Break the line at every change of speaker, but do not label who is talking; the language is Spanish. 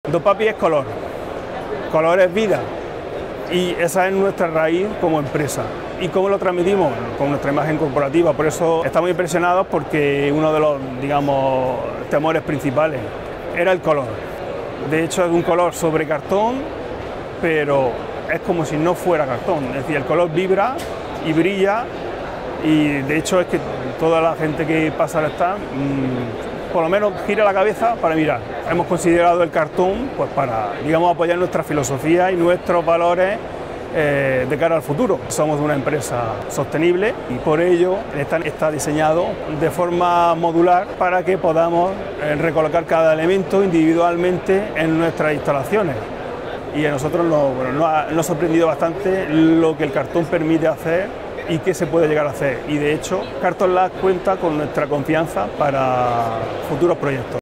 Dopapi es color, color es vida y esa es nuestra raíz como empresa. ¿Y cómo lo transmitimos? Con nuestra imagen corporativa, por eso estamos impresionados porque uno de los, digamos, temores principales era el color. De hecho es un color sobre cartón, pero es como si no fuera cartón, es decir, el color vibra y brilla y de hecho es que toda la gente que pasa al stand por lo menos gira la cabeza para mirar. Hemos considerado el cartón pues para, digamos, apoyar nuestra filosofía y nuestros valores de cara al futuro. Somos una empresa sostenible y por ello el stand está diseñado de forma modular para que podamos recolocar cada elemento individualmente en nuestras instalaciones. Y a nosotros nos ha sorprendido bastante lo que el cartón permite hacer y qué se puede llegar a hacer. Y de hecho, Carton Lab cuenta con nuestra confianza para futuros proyectos.